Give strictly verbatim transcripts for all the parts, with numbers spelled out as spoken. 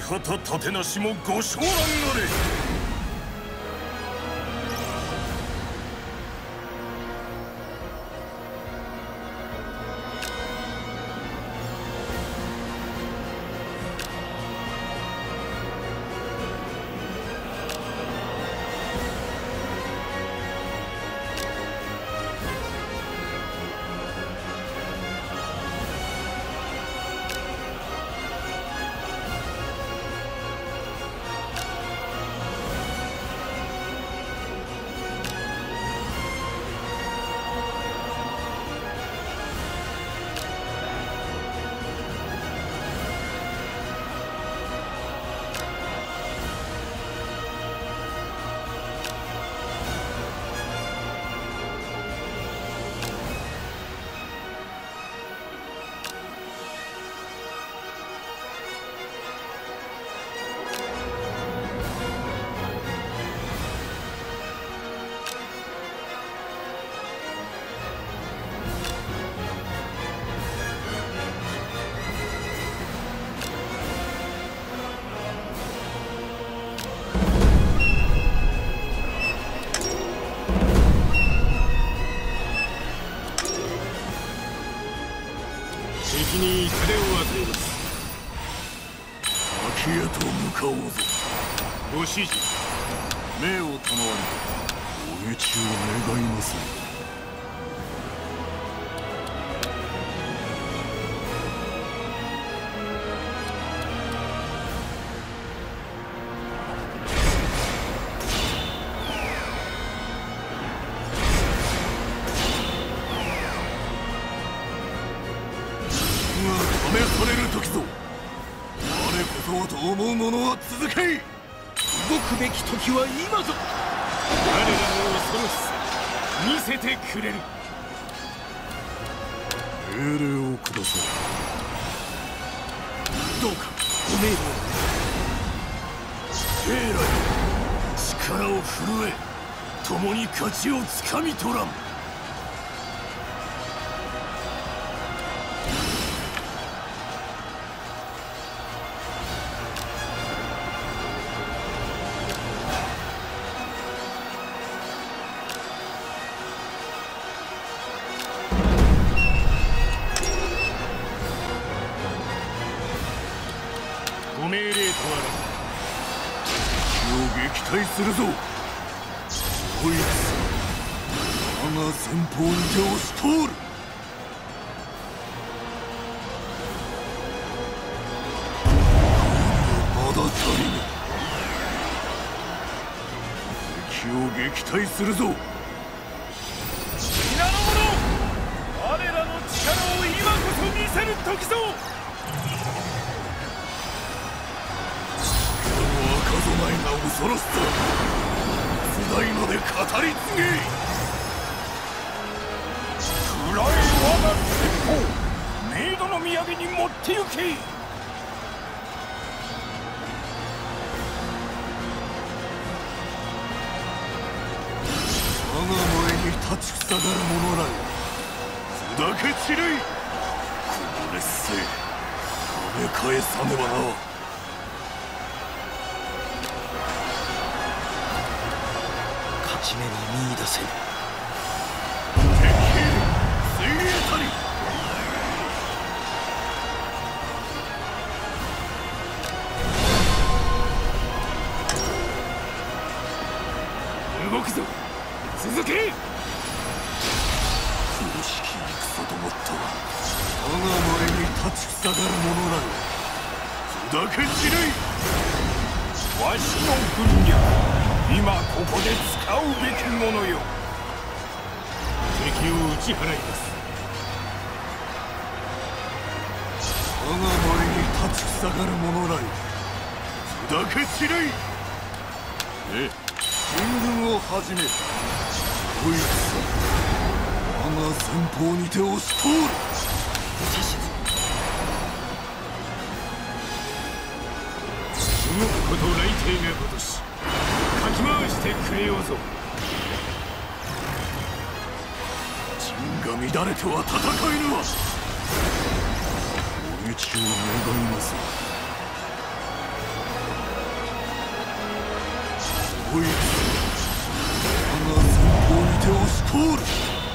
方立てなしもご承覧あれ。 敵に痛手を与えます。 先へと向かおうぞ。 ご指示。 命を賜り、お討ちを願います。試される時ぞ。我こそはと思う者は続け。動くべき時は今ぞ。 我らの恐ろしさ見せてくれる。 命令をください。 どうかご命令を。 生来力を震え、共に勝ちをつかみ取らん。 ご命令とあら敵を撃退するぞ。こいつ我が前方にて押し通る。まだ足りぬ。敵を撃退するぞ。 皆の者、我らの力を今こそ見せる時ぞ。 赤備えが恐ろしさ、不大ので語り継げ。 暗い我が先方、冥土の土産に持って行け。 我が前に立ちふさがる者らよ、砕け散れい。この劣勢、跳ね返さねばな。 勝ち目が見出せぬ。 敵水泳たり。 動くぞ、続け。 苦しき戦と思ったが、我が前に立ちふさがる者らよ、砕け散れい。 わしの軍略、今ここで使うべきものよ。敵を打ち払います。 我が前に立ちふさがる者らよ、砕け散れい。え、進軍を始め。こいつ我が前方にて押し通る。 指図。動くこと雷霆が如し、かき回してくれようぞ。 陣が乱れては戦えぬわ。お討ちを願います。 こいつ我が先方にて押し通る。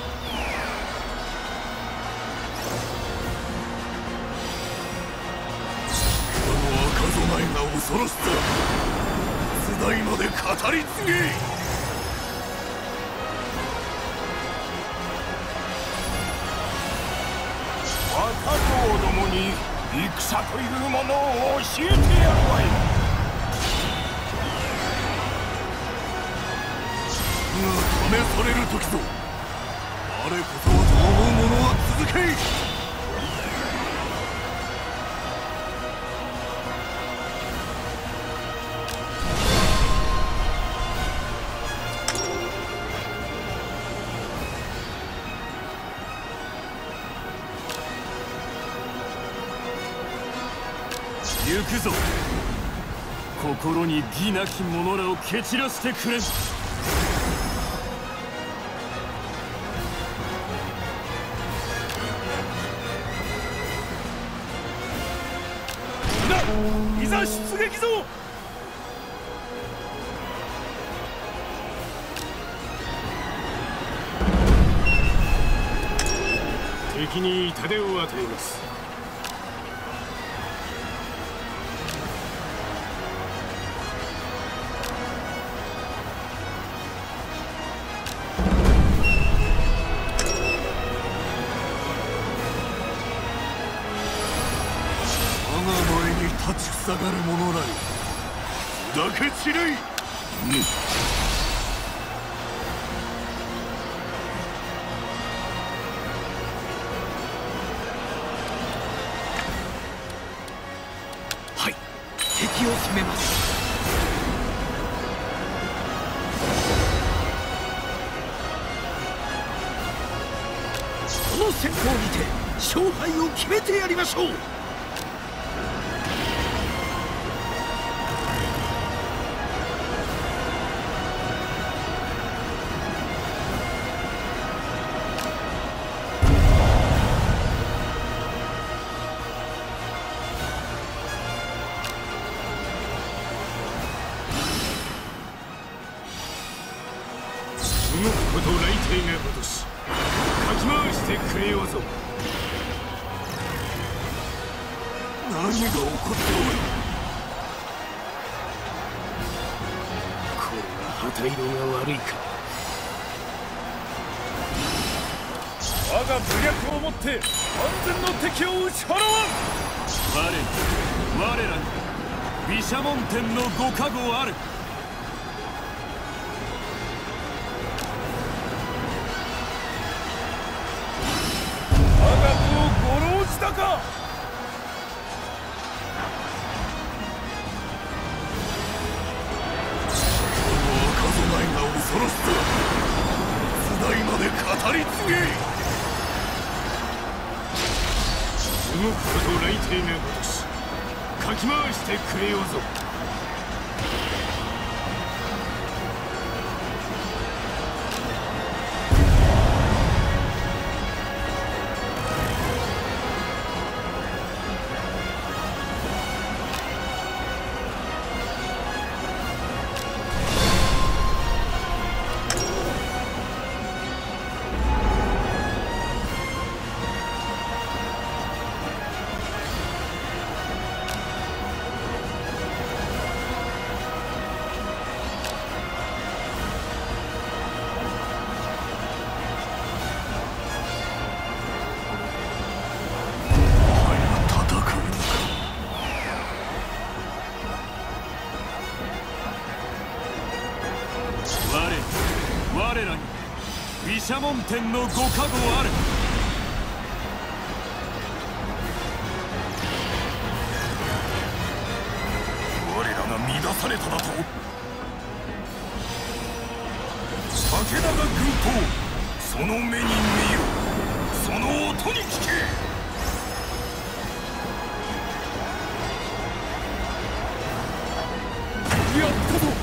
この赤備えが恐ろしさ、津代まで語り継げ。 若党どもに戦というものを教えてやるわい。 が試される時ぞ。我こそはと思う者は続け。 行くぞ。心に義なき者らを蹴散らしてくれん。いざ出撃ぞ。敵に痛手を与えます。 立ちふさがる者らよ、砕け散れい。うん、 はい、敵を攻めます。この戦法にて勝敗を決めてやりましょう。 動くこと雷霆が如し、かき回してくれようぞ。 何が起こっておる。 これは旗色が悪いか。 我が武略をもって安全の敵を打ち払わん。我に我らに毘沙門天のご加護ある。ご老じたか。 この赤備えが恐ろしさ、津代まで語り継げ。 動くこと雷霆が如し、かき回してくれようぞ。我らに毘沙門天のご加護ある。 我らが乱されただと。武田が軍刀、その目に見よ、その音に聞け。やったぞ。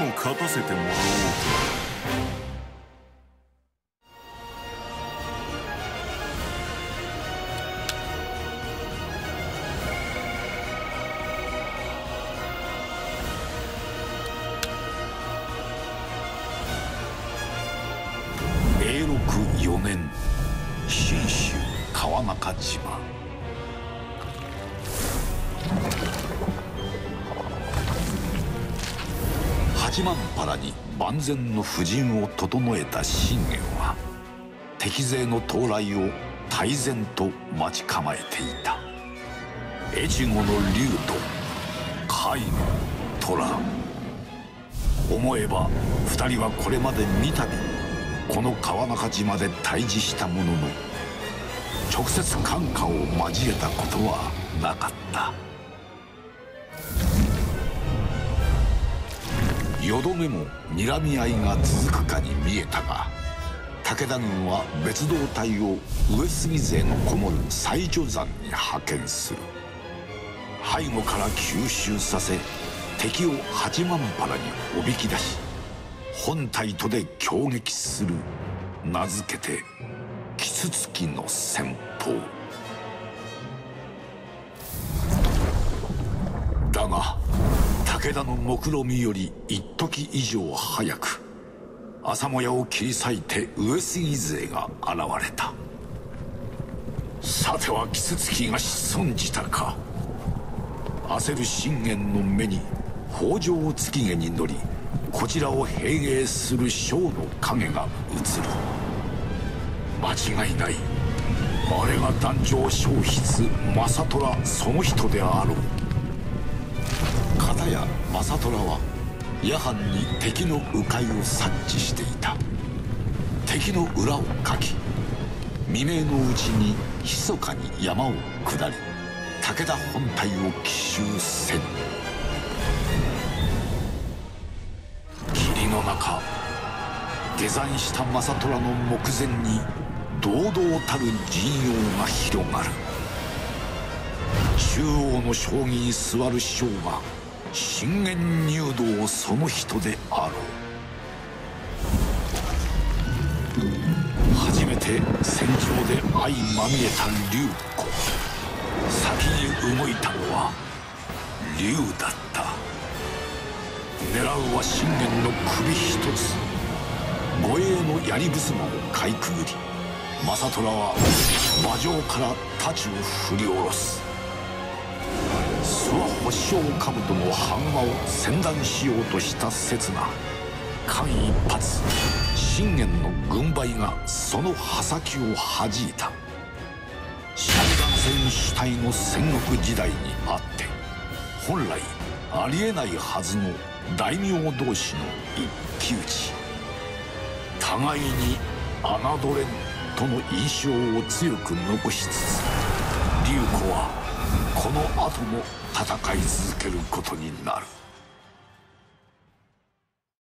勝たせてもらおう。 永禄よねん、信州川中島。八幡原に万全の布陣を整えた信玄は敵勢の到来を泰然と待ち構えていた。越後の竜と甲斐の虎。思えば二人はこれまで三度この川中島で対峙したものの直接関係を交えたことはなかった。よどめも睨み合いが続くかに見えたが、武田軍は別動隊を上杉勢のこもる西条山に派遣する。背後から急襲させ敵を八幡原におびき出し本隊とで攻撃する、名付けてキツツキの戦法だが、武田の目論見より一時以上早く朝もやを切り裂いて上杉勢が現れた。さてはキツツキが仕損じたか。焦る信玄の目に北条月毛に乗りこちらを兵迎する将の影が映る。間違いない、あれが壇上将筆正虎その人であろう。片や正虎は夜半に敵の迂回を察知していた。敵の裏をかき未明のうちに密かに山を下り武田本隊を奇襲せん。霧の中下山した正虎の目前に堂々たる陣容が広がる。中央の将棋に座る将が信玄入道その人であろう。初めて戦場で相まみえた龍子。先に動いたのは龍だった。狙うは信玄の首一つ。護衛の槍衾をかいくぐり正虎は馬上から太刀を振り下ろす。諏訪保証兜の半馬を先断しようとした刹那、間一髪信玄の軍配がその刃先を弾いた。新幹線主体の戦国時代にあって本来ありえないはずの大名同士の一騎打ち。互いに侮れんとの印象を強く残しつつ龍子はこの後も戦い続けることになる。